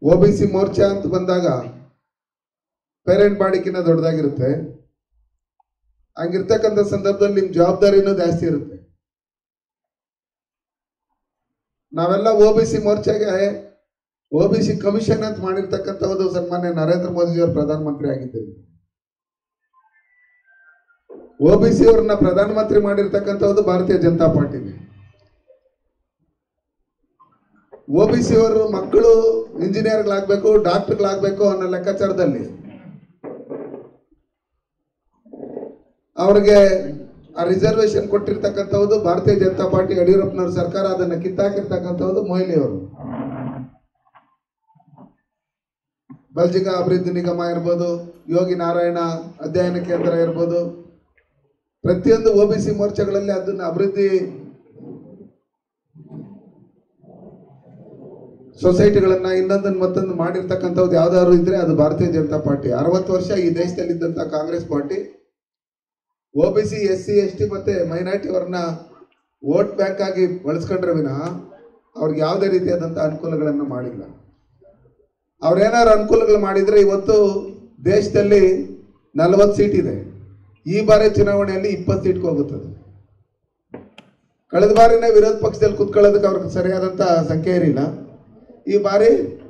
OBC Morcha ಅಂತ ಬಂದಾಗ parent ಬಾಡಿಕಿನ ದೊಡ್ಡದಾಗಿರುತ್ತೆ. ಹಂಗಿರ್ತಕ್ಕಂಥ ಸಂದರ್ಭದಲ್ಲಿ ನಿಮ್ಮ ಜವಾಬ್ದಾರಿನೂ ಜಾಸ್ತಿ ಇರುತ್ತೆ. ನಾವೆಲ್ಲ OBC ಮೋರ್ಚಾಗೆ OBC ಕಮಿಷನ್ ಅಂತ ಮಾಡಿರ್ತಕ್ಕಂಥದ್ದು ಸನ್ಮಾನ್ಯ ನರೇಂದ್ರ ಮೋದಿಜಿಯವರು ಪ್ರಧಾನಮಂತ್ರಿ ಆಗಿದ್ದರು. OBC ಅವ್ರನ್ನ ಪ್ರಧಾನಮಂತ್ರಿ ಮಾಡಿರ್ತಕ್ಕಂಥದ್ದು ಭಾರತೀಯ ಜನತಾ ಪಾರ್ಟಿಗೆ. OBC ಅವರು ಮಕ್ಕಳು ಇಂಜಿನಿಯರ್ಗಳಾಗಬೇಕು, ಡಾಕ್ಟರ್ಗಳಾಗಬೇಕು ಅನ್ನೋ ಲೆಕ್ಕಾಚಾರದಲ್ಲಿ ಅವ್ರಿಗೆ ಆ ರಿಸರ್ವೇಶನ್ ಕೊಟ್ಟಿರ್ತಕ್ಕಂಥದ್ದು ಭಾರತೀಯ ಜನತಾ ಪಾರ್ಟಿ ಯಡಿಯೂರಪ್ಪನವ್ರ ಸರ್ಕಾರ ಅದನ್ನ ಕಿತ್ತಾಕಿರ್ತಕ್ಕಂಥದ್ದು ಮೊಯ್ಲಿ ಅವರು. ಬಲ್ಜಿಗ ಅಭಿವೃದ್ಧಿ ನಿಗಮ ಇರ್ಬೋದು, ಯೋಗಿ ನಾರಾಯಣ ಅಧ್ಯಯನ ಕೇಂದ್ರ ಇರ್ಬೋದು, ಪ್ರತಿಯೊಂದು OBC ಮೋರ್ಚಾಗಳಲ್ಲಿ ಅದನ್ನ ಅಭಿವೃದ್ಧಿ ಸೊಸೈಟಿಗಳನ್ನ ಇನ್ನೊಂದನ್ನು ಮತ್ತೊಂದು ಮಾಡಿರ್ತಕ್ಕಂಥದ್ದು ಯಾವ್ದಾದ್ರು ಇದ್ರೆ ಅದು ಭಾರತೀಯ ಜನತಾ ಪಾರ್ಟಿ. 60 ವರ್ಷ ಈ ದೇಶದಲ್ಲಿ ಇದ್ದಂತ Congress party OBC SC ST ಮತ್ತೆ ಮೈನಾರಿಟಿ ಅವರನ್ನ ವೋಟ್ ಬ್ಯಾಂಕ್ ಆಗಿ ಬಳಸ್ಕೊಂಡ್ರೆ ವಿನಃ ಅವ್ರಿಗೆ ಯಾವುದೇ ರೀತಿಯಾದಂಥ ಅನುಕೂಲಗಳನ್ನು ಮಾಡಿಲ್ಲ. ಅವ್ರೇನಾದ್ರು ಅನುಕೂಲಗಳು ಮಾಡಿದ್ರೆ ಇವತ್ತು ದೇಶದಲ್ಲಿ 40 ಸೀಟ್ ಇದೆ. ಈ ಬಾರಿ ಚುನಾವಣೆಯಲ್ಲಿ 20 ಸೀಟ್ಗೆ ಹೋಗುತ್ತದೆ. ಕಳೆದ ಬಾರಿನೇ ವಿರೋಧ ಪಕ್ಷದಲ್ಲಿ ಕುತ್ಕೊಳ್ಳೋದಕ್ಕೆ ಅವ್ರಿಗೆ ಸರಿಯಾದಂಥ ಸಂಖ್ಯೆ ಇರಲಿಲ್ಲ. ಈ ಬಾರಿ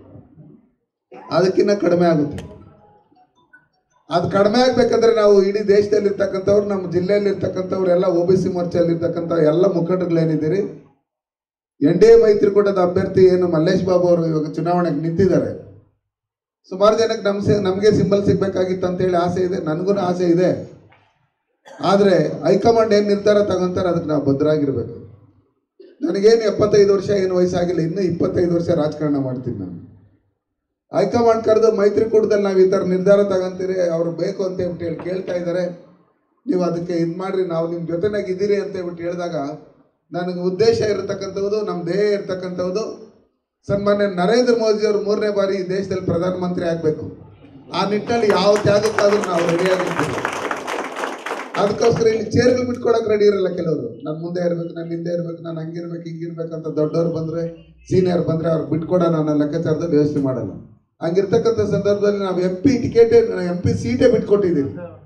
ಅದಕ್ಕಿಂತ ಕಡಿಮೆ ಆಗುತ್ತೆ. ಅದು ಕಡಿಮೆ ಆಗ್ಬೇಕಂದ್ರೆ ನಾವು ಇಡೀ ದೇಶದಲ್ಲಿ ಇರ್ತಕ್ಕಂಥವ್ರು, ನಮ್ಮ ಜಿಲ್ಲೆಯಲ್ಲಿ ಇರ್ತಕ್ಕಂಥವ್ರು ಎಲ್ಲ OBC ಮೋರ್ಚಾದಲ್ಲಿ ಇರ್ತಕ್ಕಂಥ ಎಲ್ಲ ಮುಖಂಡರುಗಳೇನಿದ್ದೀರಿ, NDA ಮೈತ್ರಿಕೂಟದ ಅಭ್ಯರ್ಥಿ ಏನು ಮಲ್ಲೇಶ್ ಬಾಬು ಅವರು ಇವಾಗ ಚುನಾವಣೆಗೆ ನಿಂತಿದ್ದಾರೆ. ಸುಮಾರು ಜನಕ್ಕೆ ನಮಗೆ ಸಿಂಬಲ್ ಸಿಗ್ಬೇಕಾಗಿತ್ತು ಅಂತೇಳಿ ಆಸೆ ಇದೆ, ನನಗೂ ಆಸೆ ಇದೆ. ಆದರೆ ಹೈಕಮಾಂಡ್ ಏನು ನಿರ್ಧಾರ ತಗೊಂತಾರೆ ಅದಕ್ಕೆ ನಾವು ಭದ್ರಾಗಿರ್ಬೇಕು. ನನಗೇನು 75 ವರ್ಷ ಏನು ವಯಸ್ಸಾಗಿಲ್ಲ, ಇನ್ನೂ 25 ವರ್ಷ ರಾಜಕಾರಣ ಮಾಡ್ತೀನಿ ನಾನು. ಹೈಕಮಾಂಡ್ ಕರೆದು ಮೈತ್ರಿಕೂಟದಲ್ಲಿ ನಾವು ಈ ಥರ ನಿರ್ಧಾರ ತಗೊಂತೀರಿ, ಅವ್ರು ಬೇಕು ಅಂತ ಹೇಳಿ ಕೇಳ್ತಾ ಇದ್ದಾರೆ, ನೀವು ಅದಕ್ಕೆ ಇದು ಮಾಡ್ರಿ, ನಾವು ನಿಮ್ಮ ಜೊತೆನಾಗಿದ್ದೀರಿ ಅಂತ ಹೇಳ್ಬಿಟ್ಟು ಹೇಳಿದಾಗ ನನಗೆ ಉದ್ದೇಶ ಇರತಕ್ಕಂಥದ್ದು, ನಮ್ಮ ಧ್ಯೇಯ ಇರತಕ್ಕಂಥದ್ದು ಸನ್ಮಾನ್ಯ ನರೇಂದ್ರ ಮೋದಿಯವರು 3ನೇ ಬಾರಿ ಈ ದೇಶದಲ್ಲಿ ಪ್ರಧಾನಮಂತ್ರಿ ಆಗಬೇಕು. ಆ ನಿಟ್ಟಿನಲ್ಲಿ ಯಾವ ತ್ಯಾಗಕ್ಕಾದ್ರೂ ನಾವು ರೆಡಿಯಾಗಿರ್ತೀವಿ. ಅದಕ್ಕೋಸ್ಕರ ಇಲ್ಲಿ ಚೇರ್ಗಳು ಬಿಟ್ಕೊಡಕ್ಕೆ ರೆಡಿ ಇರಲ್ಲ ಕೆಲವರು. ನನ್ನ ಮುಂದೆ ಇರಬೇಕು, ನನ್ನ ಹಿಂದೆ ಇರಬೇಕು, ನಾನು ಹಂಗಿರ್ಬೇಕು ಹಿಂಗಿರ್ಬೇಕು ಅಂತ ದೊಡ್ಡವ್ರು ಬಂದರೆ, ಸೀನಿಯರ್ ಬಂದರೆ ಅವ್ರಿಗೆ ಬಿಟ್ಕೊಡೋಣ ಅನ್ನೋ ಲೆಕ್ಕಾಚಾರದಲ್ಲಿ ಯೋಚನೆ ಮಾಡಲ್ಲ. ಹಂಗಿರ್ತಕ್ಕಂಥ ಸಂದರ್ಭದಲ್ಲಿ ನಾವು MP ಟಿಕೆಟೇ, MP ಸೀಟೇ ಬಿಟ್ಕೊಟ್ಟಿದ್ದೀವಿ.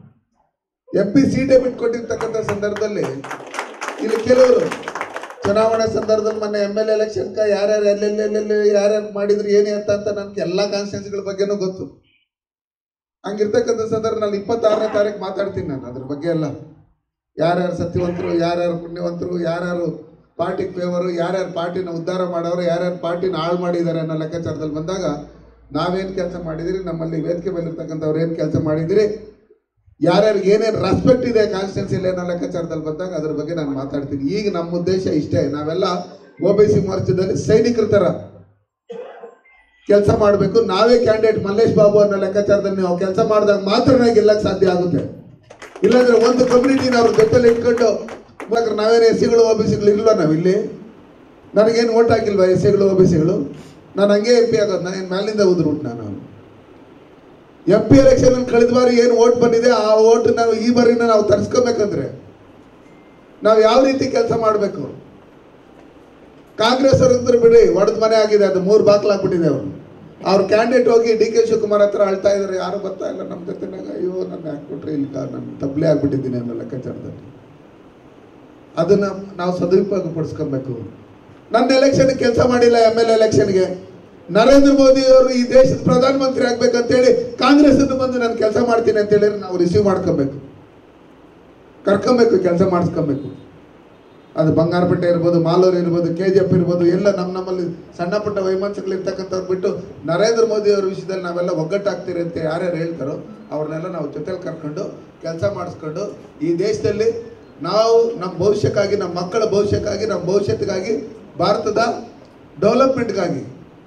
MP ಸೀಟೇ ಬಿಟ್ಕೊಟ್ಟಿರ್ತಕ್ಕಂಥ ಸಂದರ್ಭದಲ್ಲಿ ಇಲ್ಲಿ ಕೆಲವರು ಚುನಾವಣೆ ಸಂದರ್ಭದಲ್ಲಿ ಮೊನ್ನೆ MLA ಎಲೆಕ್ಷನ್ಗೆ ಯಾರ್ಯಾರು ಎಲ್ಲೆಲ್ಲೆಲ್ಲೆಲ್ಲಿ ಯಾರ್ಯಾರು ಮಾಡಿದ್ರು ಏನೇ ಅಂತ ನನಗೆ ಎಲ್ಲ ಕಾನ್ಸ್ಟಿಟ್ಯೂನ್ಸಿಗಳ ಬಗ್ಗೆನೂ ಗೊತ್ತು. ಹಂಗಿರ್ತಕ್ಕಂಥ ಸಂದರ್ಭದಲ್ಲಿ 26ನೇ ತಾರೀಕು ಮಾತಾಡ್ತೀನಿ ನಾನು ಅದ್ರ ಬಗ್ಗೆ ಎಲ್ಲ. ಯಾರ್ಯಾರು ಸತ್ಯವಂತರು, ಯಾರ್ಯಾರು ಪುಣ್ಯವಂತರು, ಯಾರ್ಯಾರು ಪಾರ್ಟಿಗೆ ಫೇವರು, ಯಾರ್ಯಾರು ಪಾರ್ಟಿನ ಉದ್ಧಾರ ಮಾಡೋರು, ಯಾರ್ಯಾರು ಪಾರ್ಟಿನ ಹಾಳು ಮಾಡಿದ್ದಾರೆ ಅನ್ನೋ ಲೆಕ್ಕಾಚಾರದಲ್ಲಿ ಬಂದಾಗ ನಾವೇನು ಕೆಲಸ ಮಾಡಿದಿರಿ, ನಮ್ಮಲ್ಲಿ ವೇದಿಕೆ ಮೇಲೆ ಇರ್ತಕ್ಕಂಥವ್ರು ಏನು ಕೆಲಸ ಮಾಡಿದಿರಿ, ಯಾರ್ಯಾರಿಗೆ ಏನೇನು ರೆಸ್ಪೆಕ್ಟ್ ಇದೆ ಕಾನ್ಸ್ಟಿಟ್ಯೂನ್ಸಿಯಲ್ಲಿ ಅನ್ನೋ ಲೆಕ್ಕಾಚಾರದಲ್ಲಿ ಬಂದಾಗ ಅದ್ರ ಬಗ್ಗೆ ನಾನು ಮಾತಾಡ್ತೀನಿ. ಈಗ ನಮ್ಮ ಉದ್ದೇಶ ಇಷ್ಟೇ, ನಾವೆಲ್ಲ OBC ಮೋರ್ಚಾದಲ್ಲಿ ಸೈನಿಕರ ಥರ ಕೆಲಸ ಮಾಡಬೇಕು. ನಾವೇ ಕ್ಯಾಂಡಿಡೇಟ್ ಮಲ್ಲೇಶ್ ಬಾಬು ಅನ್ನೋ ಲೆಕ್ಕಾಚಾರದಲ್ಲಿ ನಾವು ಕೆಲಸ ಮಾಡಿದಾಗ ಮಾತ್ರ ಗೆಲ್ಲಕ್ಕೆ ಸಾಧ್ಯ ಆಗುತ್ತೆ. ಇಲ್ಲಾಂದ್ರೆ ಒಂದು ಕಮ್ಯುನಿಟಿನ ಅವ್ರ ಜೊತೆಲಿ ಇಟ್ಕೊಂಡು ನಾವೇನು SCಗಳು OBCಗಳು ಇಲ್ವಾ ನಾವಿಲ್ಲಿ? ನನಗೇನು ಓಟ್ ಹಾಕಿಲ್ವಾ SCಗಳು OBCಗಳು? ನಾನು ಹಂಗೆ MP ಆಗೋದು, ನಾನು ಏನು ಮೇಲಿಂದ ಉದುರುಂಟು. ನಾನು MP ಎಲೆಕ್ಷನ್ ಕಳೆದ ಬಾರಿ ಏನು ಓಟ್ ಬಂದಿದೆ ಆ ಓಟ್ ನಾವು ಈ ಬಾರಿನ ನಾವು ತರಿಸ್ಕೋಬೇಕಂದ್ರೆ ನಾವು ಯಾವ ರೀತಿ ಕೆಲಸ ಮಾಡಬೇಕು? ಕಾಂಗ್ರೆಸ್ ಅವ್ರಂದ್ರೆ ಬಿಡಿ, ಒಡೆದ ಮನೆ ಆಗಿದೆ, ಅದು 3 ಬಾಕ್ಲಾಗ್ಬಿಟ್ಟಿದೆ. ಅವ್ರ ಕ್ಯಾಂಡಿಡೇಟ್ ಹೋಗಿ DK ಶಿವಕುಮಾರ್ ಹತ್ರ ಅಳ್ತಾ ಇದ್ದಾರೆ, ಯಾರು ಬರ್ತಾ ಇಲ್ಲ ನಮ್ಮ ಜೊತೆನಾಗ, ಅಯ್ಯೋ ನನ್ನ ಹಾಕ್ಬಿಟ್ರೆ ಇಲ್ಲಿ ನಾನು ತಪ್ಪಲೆ ಆಗ್ಬಿಟ್ಟಿದ್ದೀನಿ ಅನ್ನೋ ಲೆಕ್ಕಾಚಾರದಲ್ಲಿ. ಅದನ್ನ ನಾವು ಸದುಪಯೋಗ ಪಡಿಸ್ಕೊಬೇಕು. ನನ್ನ ಎಲೆಕ್ಷನ್ ಕೆಲಸ ಮಾಡಿಲ್ಲ, MLA ಎಲೆಕ್ಷನ್ಗೆ ನರೇಂದ್ರ ಮೋದಿ ಅವರು ಈ ದೇಶದ ಪ್ರಧಾನಮಂತ್ರಿ ಆಗ್ಬೇಕಂತೇಳಿ ಕಾಂಗ್ರೆಸ್ ಬಂದು ನಾನು ಕೆಲಸ ಮಾಡ್ತೀನಿ ಅಂತ ಹೇಳಿದ್ರೆ ನಾವು ರಿಸೀವ್ ಮಾಡ್ಕೊಬೇಕು, ಕರ್ಕೊಬೇಕು, ಕೆಲಸ ಮಾಡಿಸ್ಕೊಬೇಕು. ಅದು ಬಂಗಾರಪೇಟೆ ಇರ್ಬೋದು, ಮಾಲೂರು ಇರ್ಬೋದು, KGF ಇರ್ಬೋದು, ಎಲ್ಲ ನಮ್ಮಲ್ಲಿ ಸಣ್ಣ ಪುಟ್ಟ ವೈಮನಸ್ಸುಗಳು ಇರ್ತಕ್ಕಂಥವ್ರು ಬಿಟ್ಟು ನರೇಂದ್ರ ಮೋದಿ ಅವ್ರ ವಿಷಯದಲ್ಲಿ ನಾವೆಲ್ಲ ಒಗ್ಗಟ್ಟಾಗ್ತೀರಿ ಅಂತ ಯಾರ್ಯಾರು ಹೇಳ್ತಾರೋ ಅವ್ರನ್ನೆಲ್ಲ ನಾವು ಜೊತೆಲಿ ಕರ್ಕೊಂಡು ಕೆಲಸ ಮಾಡಿಸ್ಕೊಂಡು ಈ ದೇಶದಲ್ಲಿ ನಾವು ನಮ್ಮ ಭವಿಷ್ಯಕ್ಕಾಗಿ, ನಮ್ಮ ಮಕ್ಕಳ ಭವಿಷ್ಯಕ್ಕಾಗಿ, ನಮ್ಮ ಭವಿಷ್ಯತ್ತಿಗಾಗಿ, ಭಾರತದ ಡೆವಲಪ್ಮೆಂಟ್ಗಾಗಿ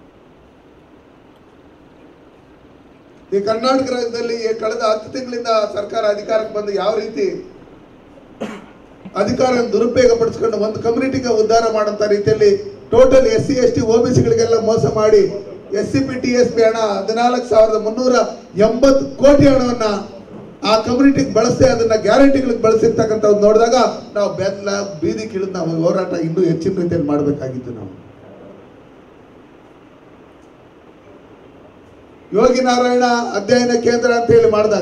ಈ ಕರ್ನಾಟಕ ರಾಜ್ಯದಲ್ಲಿ ಕಳೆದ 10 ತಿಂಗಳಿಂದ ಸರ್ಕಾರ ಅಧಿಕಾರಕ್ಕೆ ಬಂದು ಯಾವ ರೀತಿ ಅಧಿಕಾರ ದುರುಪಯೋಗ ಪಡಿಸ್ಕೊಂಡು ಒಂದು ಕಮ್ಯುನಿಟಿಗೆ ಉದ್ಧಾರ ಮಾಡೋಂಥ ರೀತಿಯಲ್ಲಿ ಟೋಟಲ್ SC ST OBCಗಳಿಗೆಲ್ಲ ಮೋಸ ಮಾಡಿ SCP TSP ಹಣ 14,380 ಕೋಟಿ ಹಣವನ್ನ ಆ ಕಮ್ಯುನಿಟಿಗೆ ಬಳಸಿ ಅದನ್ನ ಗ್ಯಾರಂಟಿಗಳಿಗೆ ಬಳಸಿರ್ತಕ್ಕಂಥ ನೋಡಿದಾಗ ನಾವು ಬೆಲ್ಲ ಬೀದಿ ಕಿಳಿದು ನಾವು ಹೋರಾಟ ಇನ್ನೂ ಹೆಚ್ಚಿನ ರೀತಿಯಲ್ಲಿ ಮಾಡಬೇಕಾಗಿತ್ತು. ನಾವು ಯೋಗಿ ನಾರಾಯಣ ಅಧ್ಯಯನ ಕೇಂದ್ರ ಅಂತ ಹೇಳಿ ಮಾಡಿದಾಗ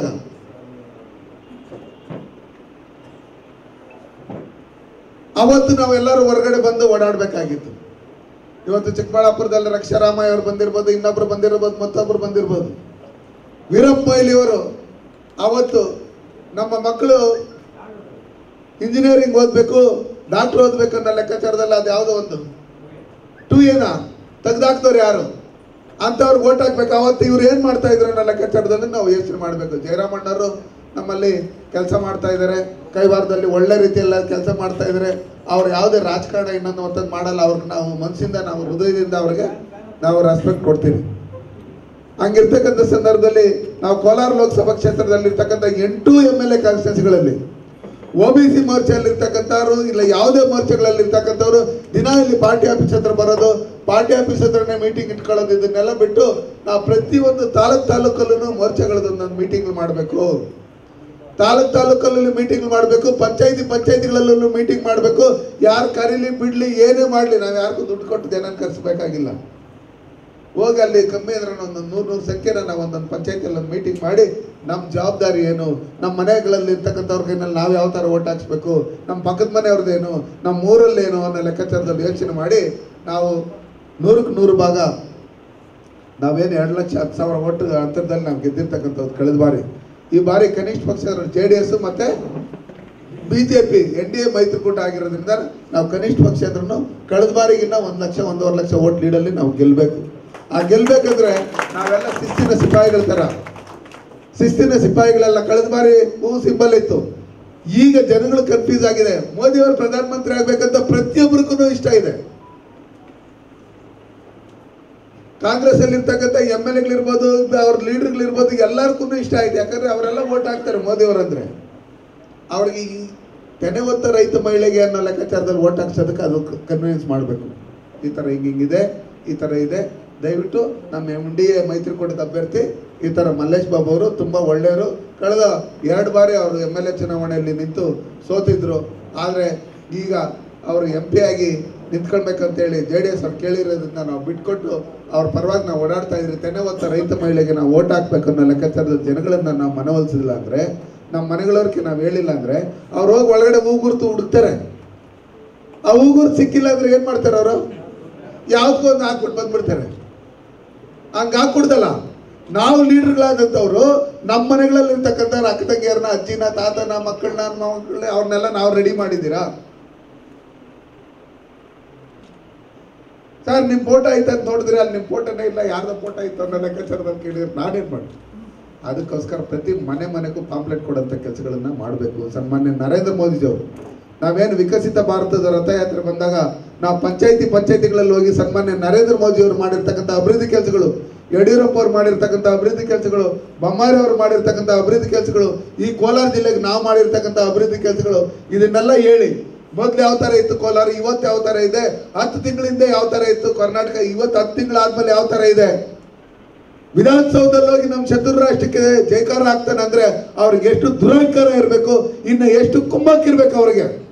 ಅವತ್ತು ನಾವೆಲ್ಲರೂ ಹೊರಗಡೆ ಬಂದು ಓಡಾಡಬೇಕಾಗಿತ್ತು. ಇವತ್ತು ಚಿಕ್ಕಬಳ್ಳಾಪುರದಲ್ಲಿ ರಕ್ಷಾರಾಮಯ್ಯ ಅವರು ಬಂದಿರ್ಬೋದು, ಇನ್ನೊಬ್ರು ಬಂದಿರ್ಬೋದು, ಮತ್ತೊಬ್ರು ಬಂದಿರ್ಬೋದು. ವೀರಪ್ಪ ಮೊಯ್ಲಿಯವರು ಅವತ್ತು ನಮ್ಮ ಮಕ್ಕಳು ಇಂಜಿನಿಯರಿಂಗ್ ಓದಬೇಕು, ಡಾಕ್ಟರ್ ಓದಬೇಕು ಅನ್ನೋ ಲೆಕ್ಕಾಚಾರದಲ್ಲಿ ಅದು ಯಾವುದೋ ಒಂದು 2A ತೆಗೆದಾಕ್ದವ್ರು ಯಾರು ಅಂಥವ್ರಿಗೆ ಓಟ್ ಹಾಕ್ಬೇಕು. ಅವತ್ತು ಇವ್ರು ಏನು ಮಾಡ್ತಾ ಇದ್ರು ಅನ್ನೋ ಲೆಕ್ಕಾಚಾರದಲ್ಲಿ ನಾವು ಯೋಚನೆ ಮಾಡಬೇಕು. ಜಯರಾಮಣ್ಣವರು ನಮ್ಮಲ್ಲಿ ಕೆಲಸ ಮಾಡ್ತಾ ಇದ್ದಾರೆ, ಕೈವಾರದಲ್ಲಿ ಒಳ್ಳೆ ರೀತಿಯಲ್ಲ ಕೆಲಸ ಮಾಡ್ತಾ ಇದ್ದಾರೆ. ಅವ್ರು ಯಾವುದೇ ರಾಜಕಾರಣ ಇನ್ನೊಂದು ಮತ್ತೊಂದು ಮಾಡಲ್ಲ. ಅವ್ರಿಗೆ ನಾವು ಮನಸ್ಸಿಂದ, ನಾವು ಹೃದಯದಿಂದ ಅವ್ರಿಗೆ ನಾವು ರೆಸ್ಪೆಕ್ಟ್ ಕೊಡ್ತೀವಿ. ಹಂಗಿರ್ತಕ್ಕಂಥ ಸಂದರ್ಭದಲ್ಲಿ ನಾವು ಕೋಲಾರ ಲೋಕಸಭಾ ಕ್ಷೇತ್ರದಲ್ಲಿ ಇರ್ತಕ್ಕಂಥ 8 MLA ಕಾನ್ಸ್ಟಿಟ್ಯೂನ್ಸಿಗಳಲ್ಲಿ OBC ಮೋರ್ಚಾದಲ್ಲಿ ಇರ್ತಕ್ಕಂಥವ್ರು, ಇಲ್ಲ ಯಾವುದೇ ಮೋರ್ಚಾಗಳಲ್ಲಿ ಇರ್ತಕ್ಕಂಥವ್ರು ದಿನ ಇಲ್ಲಿ ಪಾರ್ಟಿ ಆಫೀಸ್ ಹತ್ರ ಬರೋದು, ಪಾರ್ಟಿ ಆಫೀಸ್ ಹತ್ರನೇ ಮೀಟಿಂಗ್ ಇಟ್ಕೊಳ್ಳೋದು, ಇದನ್ನೆಲ್ಲ ಬಿಟ್ಟು ನಾವು ಪ್ರತಿಯೊಂದು ತಾಲೂಕಲ್ಲೂ ಮೋರ್ಚಾಗಳದೊಂದೊಂದು ಮೀಟಿಂಗ್ ಮಾಡಬೇಕು. ತಾಲೂಕಲ್ಲಿ ಮೀಟಿಂಗ್ ಮಾಡಬೇಕು, ಪಂಚಾಯತಿಗಳಲ್ಲೂ ಮೀಟಿಂಗ್ ಮಾಡಬೇಕು. ಯಾರು ಕರೀಲಿ ಬಿಡ್ಲಿ ಏನೇ ಮಾಡಲಿ ನಾವು ಯಾರಿಗೂ ದುಡ್ಡು ಕೊಟ್ಟು ಜನ ಕರೆಸಬೇಕಾಗಿಲ್ಲ. ಹೋಗಿ ಅಲ್ಲಿ ಕಮ್ಮಿ ಅಂದ್ರೆ ಒಂದು 100 ಸಂಖ್ಯೆನ ನಾವು ಒಂದೊಂದು ಪಂಚಾಯತಿಯಲ್ಲಿ ಒಂದು ಮೀಟಿಂಗ್ ಮಾಡಿ ನಮ್ಮ ಜವಾಬ್ದಾರಿ ಏನು, ನಮ್ಮ ಮನೆಗಳಲ್ಲಿ ಇರ್ತಕ್ಕಂಥವ್ರ ಕೈನಲ್ಲಿ ನಾವು ಯಾವ ಥರ ಓಟ್ ಹಾಕ್ಸ್ಬೇಕು, ನಮ್ಮ ಪಕ್ಕದ ಮನೆಯವ್ರದ್ದೇನು, ನಮ್ಮ ಊರಲ್ಲೇನು ಅನ್ನೋ ಲೆಕ್ಕಾಚಾರದಲ್ಲಿ ಯೋಚನೆ ಮಾಡಿ ನಾವು 100ಕ್ಕೆ 100 ಭಾಗ ನಾವೇನು 2,10,000 ಓಟ್ ಅಂತರದಲ್ಲಿ ನಾವು ಗೆದ್ದಿರ್ತಕ್ಕಂಥದ್ದು ಕಳೆದ ಬಾರಿ. ಈ ಬಾರಿ ಕನಿಷ್ಠ ಪಕ್ಷ JDS ಮತ್ತು BJP NDA ಮೈತ್ರಿಕೂಟ ಆಗಿರೋದ್ರಿಂದ ನಾವು ಕನಿಷ್ಠ ಪಕ್ಷ ಅಂದ್ರೂ ಕಳೆದ ಬಾರಿಗಿನ್ನ 1 ಲಕ್ಷ 1.5 ಲಕ್ಷ ಓಟ್ ಲೀಡಲ್ಲಿ ನಾವು ಗೆಲ್ಲಬೇಕು. ಆ ಗೆಲ್ಲಬೇಕಂದ್ರೆ ನಾವೆಲ್ಲ ಶಿಸ್ತಿನ ಸಿಪಾಯಿಗಳ ಥರ, ಶಿಸ್ತಿನ ಸಿಪಾಯಿಗಳೆಲ್ಲ ಕಳೆದ ಬಾರಿ ಹೂ ಸಿಂಬಲ್ ಇತ್ತು. ಈಗ ಜನಗಳು ಕನ್ಫ್ಯೂಸ್ ಆಗಿದೆ. ಮೋದಿಯವರು ಪ್ರಧಾನಮಂತ್ರಿ ಆಗ್ಬೇಕಂತ ಪ್ರತಿಯೊಬ್ಬರಿಗೂ ಇಷ್ಟ ಇದೆ. ಕಾಂಗ್ರೆಸ್ ಅಲ್ಲಿ ಇರ್ತಕ್ಕಂಥ MLAಗಳಿರ್ಬೋದು, ಅವ್ರ ಲೀಡರ್ಗಳಿರ್ಬೋದು, ಎಲ್ಲರಿಗೂ ಇಷ್ಟ ಆಯ್ತು. ಯಾಕಂದ್ರೆ ಅವರೆಲ್ಲ ಓಟ್ ಹಾಕ್ತಾರೆ ಮೋದಿಯವರಂದ್ರೆ. ಅವ್ರಿಗೆ ಈ ತೆನೆ ಹೊತ್ತ ರೈತ ಮಹಿಳೆಗೆ ಅನ್ನೋ ಲೆಕ್ಕಾಚಾರದಲ್ಲಿ ಓಟ್ ಹಾಕ್ಸೋದಕ್ಕೆ ಅದು ಕನ್ವಿನ್ಸ್ ಮಾಡಬೇಕು. ಈ ಥರ ಹಿಂಗಿದೆ, ಈ ಥರ ಇದೆ. ದಯವಿಟ್ಟು ನಮ್ಮ NDA ಮೈತ್ರಿಕೂಟದ ಅಭ್ಯರ್ಥಿ ಈ ಥರ ಮಲ್ಲೇಶ್ ಬಾಬು ಅವರು ತುಂಬ ಒಳ್ಳೆಯವರು. ಕಳೆದ 2 ಬಾರಿ ಅವರು MLA ಚುನಾವಣೆಯಲ್ಲಿ ನಿಂತು ಸೋತಿದ್ರು. ಆದರೆ ಈಗ ಅವರು MP ಆಗಿ ನಿಂತ್ಕೊಳ್ಬೇಕಂತೇಳಿ JDS ಅವ್ರು ಕೇಳಿರೋದ್ರಿಂದ ನಾವು ಬಿಟ್ಕೊಟ್ಟು ಅವ್ರ ಪರವಾಗಿ ನಾವು ಓಡಾಡ್ತಾ ಇದ್ರಿ. ತೆನೆ ಹೊತ್ತ ರೈತ ಮಹಿಳೆಗೆ ನಾವು ಓಟ್ ಹಾಕ್ಬೇಕು ಅನ್ನೋ ಲೆಕ್ಕಾಚಾರದ ಜನಗಳನ್ನು ನಾವು ಮನವೊಲಿಸಿಲ್ಲ ಅಂದರೆ, ನಮ್ಮ ಮನೆಗಳವ್ರಿಗೆ ನಾವು ಹೇಳಿಲ್ಲ ಅಂದರೆ, ಅವ್ರು ಹೋಗಿ ಒಳಗಡೆ ಹೂಗುರ್ತು ಹುಡುಕ್ತಾರೆ. ಆ ಹೂಗುರ್ತು ಸಿಕ್ಕಿಲ್ಲ ಅಂದರೆ ಏನು ಮಾಡ್ತಾರೆ ಅವರು? ಯಾವುದಕ್ಕೂ ಒಂದು ಹಾಕ್ಬಿಟ್ಟು ಬಂದ್ಬಿಡ್ತಾರೆ. ಹಂಗೆ ಹಾಕ್ಬಿಡ್ದಲ್ಲ. ನಾವು ಲೀಡರ್ಗಳಾದಂಥವ್ರು ನಮ್ಮ ಮನೆಗಳಲ್ಲಿ ಇರ್ತಕ್ಕಂಥ ಅಕ್ಕ ತಂಗಿಯರನ್ನ, ಅಜ್ಜಿನ, ತಾತನ, ಮಕ್ಕಳನ್ನ, ಮಕ್ಕಳನ್ನ ಅವ್ರನ್ನೆಲ್ಲ ನಾವು ರೆಡಿ ಮಾಡಿದ್ದೀರಾ? ಸರ್ ನಿಮ್ಮ ಫೋಟೋ ಐತೆ ಅಂತ ನೋಡಿದ್ರೆ ಅಲ್ಲಿ ನಿಮ್ಮ ಫೋಟೋನೇ ಇಲ್ಲ, ಯಾರ್ದ ಫೋಟೋ ಇತ್ತು ಅನ್ನೋ ಲೆಕ್ಕಾಚಾರದಲ್ಲಿ ಕೇಳಿದ್ರೆ ನಾನೇನು ಮಾಡಿ? ಅದಕ್ಕೋಸ್ಕರ ಪ್ರತಿ ಮನೆಗೂ ಪಾಂಪ್ಲೆಟ್ ಕೊಡೋಂಥ ಕೆಲಸಗಳನ್ನು ಮಾಡಬೇಕು. ಸನ್ಮಾನ್ಯ ನರೇಂದ್ರ ಮೋದಿಜಿಯವರು ನಾವೇನು ವಿಕಸಿತ ಭಾರತದ ರಥಯಾತ್ರೆ ಬಂದಾಗ ನಾವು ಪಂಚಾಯತಿಗಳಲ್ಲಿ ಹೋಗಿ ಸನ್ಮಾನ್ಯ ನರೇಂದ್ರ ಮೋದಿಯವರು ಮಾಡಿರ್ತಕ್ಕಂಥ ಅಭಿವೃದ್ಧಿ ಕೆಲಸಗಳು, ಯಡಿಯೂರಪ್ಪ ಅವರು ಮಾಡಿರ್ತಕ್ಕಂಥ ಅಭಿವೃದ್ಧಿ ಕೆಲಸಗಳು, ಬೊಮ್ಮಾಯಿ ಅವರು ಮಾಡಿರ್ತಕ್ಕಂಥ ಅಭಿವೃದ್ಧಿ ಕೆಲಸಗಳು, ಈ ಕೋಲಾರ ಜಿಲ್ಲೆಗೆ ನಾವು ಮಾಡಿರ್ತಕ್ಕಂಥ ಅಭಿವೃದ್ಧಿ ಕೆಲಸಗಳು, ಇದನ್ನೆಲ್ಲ ಹೇಳಿ ಮೊದಲು ಯಾವ ಥರ ಇತ್ತು ಕೋಲಾರ, ಇವತ್ತು ಯಾವ ಥರ ಇದೆ, 10 ತಿಂಗಳಿಂದ ಯಾವ ಥರ ಇತ್ತು ಕರ್ನಾಟಕ, ಇವತ್ತು 10 ತಿಂಗಳಾದ್ಮೇಲೆ ಯಾವ ಥರ ಇದೆ. ವಿಧಾನಸೌಧದಲ್ಲಿ ಹೋಗಿ ನಮ್ಮ ಶತ್ರು ರಾಷ್ಟ್ರಕ್ಕೆ ಜೈಕಾರ ಆಗ್ತಾನೆ ಅಂದ್ರೆ ಅವ್ರಿಗೆ ಎಷ್ಟು ದುರಹಂಕಾರ ಇರಬೇಕು, ಇನ್ನು ಎಷ್ಟು ಕುಮ್ಮಕ್ಕಿರ್ಬೇಕು ಅವ್ರಿಗೆ.